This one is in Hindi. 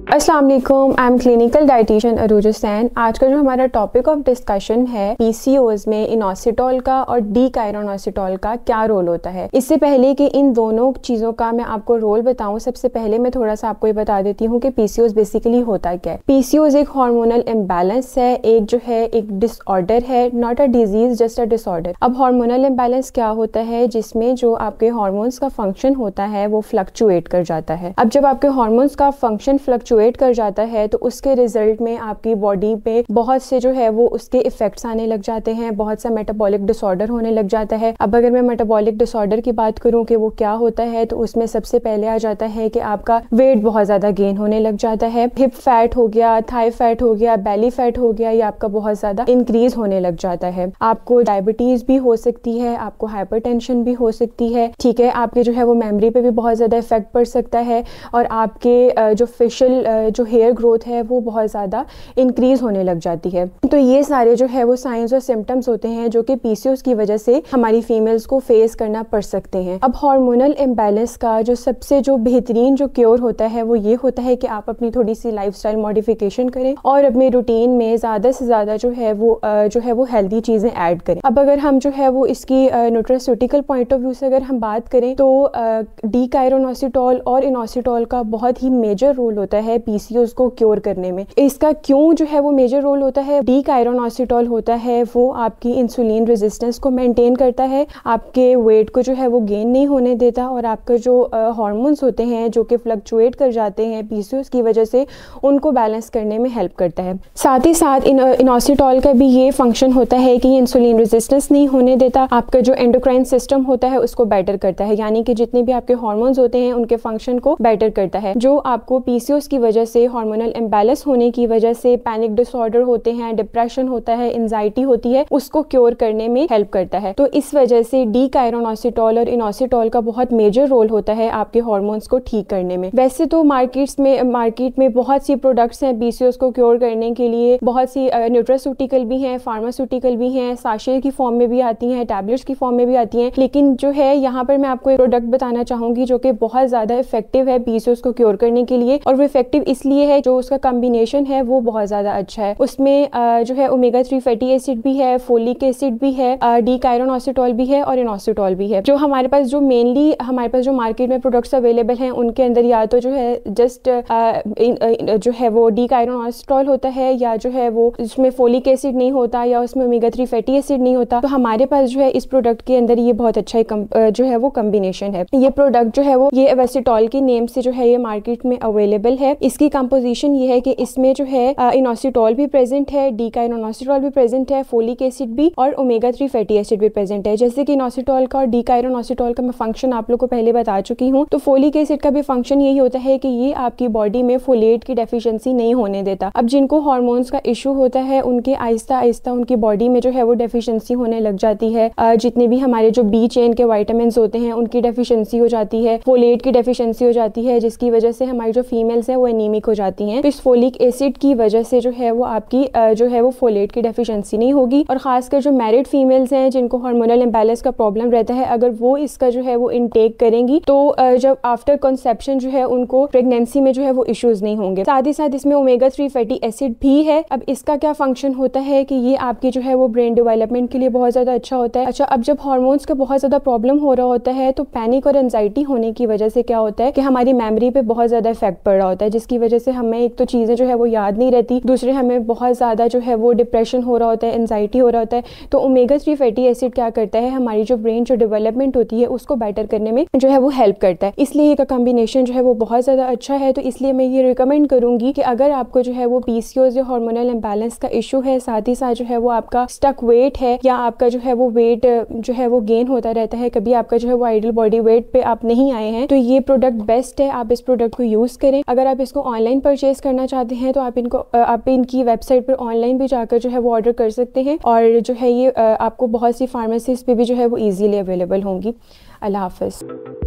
अस्सलाम वालेकुम, I am clinical dietitian Arooj Hussain. आज का जो हमारा टॉपिक ऑफ डिस्कशन है पीसीओज में इनोसिटोल का और डीकाइरोनोसिटोल का क्या रोल होता है। इससे पहले कि इन दोनों चीज़ों का मैं आपको रोल बताऊं, सबसे पहले मैं थोड़ा सा आपको ये बता देती हूँ कि पीसीओज बेसिकली होता क्या है। पीसीओज एक हार्मोनल इम्बैलेंस है, एक जो है एक डिसऑर्डर है, not a disease just a disorder. अब हार्मोनल इम्बैलेंस क्या होता है, जिसमें जो आपके हार्मोन्स का फंक्शन होता है वो फ्लक्चुएट कर जाता है। अब जब आपके हार्मोन्स का फंक्शन फ्लक्चुएट कर जाता है तो उसके रिजल्ट में आपकी बॉडी पे बहुत से जो है वो उसके इफेक्ट्स आने लग जाते हैं, बहुत सा मेटाबॉलिक डिसऑर्डर होने लग जाता है। अब अगर मैं मेटाबॉलिक डिसऑर्डर की बात करूं कि वो क्या होता है, तो उसमें सबसे पहले आ जाता है कि आपका वेट बहुत ज्यादा गेन होने लग जाता है। हिप फैट हो गया, थाई फैट हो गया, बेली फैट हो गया, ये आपका बहुत ज्यादा इंक्रीज होने लग जाता है। आपको डायबिटीज भी हो सकती है, आपको हाइपरटेंशन भी हो सकती है, ठीक है। आपके जो है वो मेमोरी पे भी बहुत ज्यादा इफेक्ट पड़ सकता है और आपके जो फेशियल जो हेयर ग्रोथ है वो बहुत ज़्यादा इंक्रीज होने लग जाती है। तो ये सारे जो है वो साइंस और सिम्टम्स होते हैं जो कि पीसीओएस की वजह से हमारी फीमेल्स को फेस करना पड़ सकते हैं। अब हार्मोनल इम्बैलेंस का जो सबसे जो बेहतरीन जो क्योर होता है वो ये होता है कि आप अपनी थोड़ी सी लाइफस्टाइल मॉडिफिकेशन करें और अपने रूटीन में ज़्यादा से ज़्यादा जो है वो हेल्दी चीज़ें ऐड करें। अब अगर हम जो है वो इसकी न्यूट्रास्यूटिकल पॉइंट ऑफ व्यू से अगर हम बात करें तो डीकाइरोनोसिटोल और इनोसिटोल का बहुत ही मेजर रोल होता है पीसीओएस को क्योर करने में। इसका क्यों जो है वो मेजर रोल होता है, डीकाइरोनोसिटोल होता है वो आपकी इंसुलिन रेजिस्टेंस को मेंटेन करता है, आपके वेट को जो है वो गेन नहीं होने देता और आपका जो हार्मोन्स होते हैं जो कि फ्लक्चुएट कर जाते हैं पीसीओएस की वजह से, उनको बैलेंस करने में हेल्प करता है। साथ ही साथ इनोसिटोल का भी ये फंक्शन होता है कि इंसुलिन रेजिस्टेंस नहीं होने देता, आपका जो एंडोक्राइन सिस्टम होता है उसको बेटर करता है, यानी कि जितने भी आपके हार्मोन्स होते हैं उनके फंक्शन को बेटर करता है। जो आपको पीसीओएस की वजह से, हार्मोनल इम्बैलेंस होने की वजह से पैनिक डिसऑर्डर होते हैं, डिप्रेशन होता है, एंजाइटी होती है, उसको क्योर करने में हेल्प करता है। तो इस वजह से डीकाइरोनोसिटोल और इनोसिटोल का बहुत मेजर रोल होता है आपके हार्मोन्स को ठीक करने में। वैसे तो मार्केट में बहुत सी प्रोडक्ट्स हैं पीसीओएस को क्योर करने के लिए, बहुत सी न्यूट्रास्यूटिकल भी हैं, फार्मास्यूटिकल भी हैं, साशे की फॉर्म में भी आती हैं, टैबलेट्स की फॉर्म में भी आती हैं। लेकिन जो है यहाँ पर मैं आपको एक प्रोडक्ट बताना चाहूंगी जो कि बहुत ज्यादा इफेक्टिव है पीसीओएस को क्योर करने के लिए, और वो इफेक्टिव इसलिए है जो उसका कॉम्बिनेशन है वो बहुत ज्यादा अच्छा है। उसमें जो है ओमेगा 3 फैटी एसिड भी है, फोलिक एसिड भी है, डीकाइरोनोसिटोल भी है और इनोसिटोल भी है। जो हमारे पास जो मेनली हमारे पास जो मार्केट में प्रोडक्ट्स अवेलेबल हैं उनके अंदर या तो जो है जस्ट जो है वो डीकाइरोनोसिटोल होता है, या जो है वो उसमें फोलिक एसिड नहीं होता, या उसमें ओमेगा 3 फैटी एसिड नहीं होता। तो हमारे पास जो है इस प्रोडक्ट के अंदर ये बहुत अच्छा जो है वो कॉम्बिनेशन है। ये प्रोडक्ट जो है वो ये एवेसिटोल के नेम से जो है ये मार्केट में अवेलेबल है। इसकी कंपोजिशन ये है कि इसमें जो है इनोसिटोल भी प्रेजेंट है, डीकाइरोनोसिटोल भी प्रेजेंट है, फोलिक एसिड भी और ओमेगा 3 फैटी एसिड भी प्रेजेंट है। जैसे कि इनोसिटोल का और डीकाइरोनोसिटोल का मैं फंक्शन आप लोग को पहले बता चुकी हूँ। तो फोलिक एसिड का भी फंक्शन यही होता है कि ये आपकी बॉडी में फोलेट की डेफिशिएंसी नहीं होने देता। अब जिनको हार्मोन्स का इशू होता है उनके आहिस्ता आहिस्ता उनकी बॉडी में जो है वो डेफिशिएंसी होने लग जाती है। जितने भी हमारे जो बी चेन के विटामिन होते हैं उनकी डेफिशिएंसी हो जाती है, फोलेट की डेफिशिएंसी हो जाती है, जिसकी वजह से हमारी जो फीमेल्स हैं वो एनीमिक हो जाती हैं। तो इस फोलिक एसिड की वजह से जो है वो आपकी जो है वो फोलेट की डेफिशिएंसी नहीं होगी। और खासकर जो मैरिड फीमेल्स हैं जिनको हार्मोनल इम्बैलेंस का प्रॉब्लम रहता है, अगर वो इसका जो है वो इनटेक करेंगी तो जब आफ्टर कंसेप्शन जो है उनको प्रेगनेंसी में जो है वो इश्यूज नहीं होंगे। साथ ही साथ इसमें ओमेगा 3 फैटी एसिड भी है। अब इसका क्या फंक्शन होता है कि ये आपकी जो है वो ब्रेन डेवलपमेंट के लिए बहुत ज्यादा अच्छा होता है। अच्छा, अब जब हार्मोन्स का बहुत ज्यादा प्रॉब्लम हो रहा होता है तो पैनिक और एंजाइटी होने की वजह से क्या होता है कि हमारी मेमोरी पे बहुत ज्यादा इफेक्ट पड़ रहा होता है, जिसकी वजह से हमें एक तो चीजें जो है वो याद नहीं रहती, दूसरे हमें बहुत ज्यादा जो है वो डिप्रेशन हो रहा होता है, एंजाइटी हो रहा होता है। तो ओमेगा 3 फैटी एसिड क्या करता है, हमारी जो ब्रेन जो डेवलपमेंट होती है उसको बेटर करने में जो है वो हेल्प करता है। इसलिए इसका कॉम्बिनेशन जो है वो बहुत ज्यादा अच्छा है। तो इसलिए मैं ये रिकमेंड करूंगी कि अगर आपको जो है वो पीसीओएस या हार्मोनल इम्बैलेंस का इशू है, साथ ही साथ जो है वो आपका स्टक वेट है, या आपका जो है वो वेट जो है वो गेन होता रहता है, कभी आपका जो है वो आइडियल बॉडी वेट पे आप नहीं आए हैं, तो ये प्रोडक्ट बेस्ट है। आप इस प्रोडक्ट को यूज करें। अगर आप इसको ऑनलाइन परचेज करना चाहते हैं तो आप इनकी वेबसाइट पर ऑनलाइन भी जाकर जो है वो ऑर्डर कर सकते हैं, और जो है ये आपको बहुत सी फार्मेसीज पे भी जो है वो इजीली अवेलेबल होंगी। अल्लाह हाफिज़।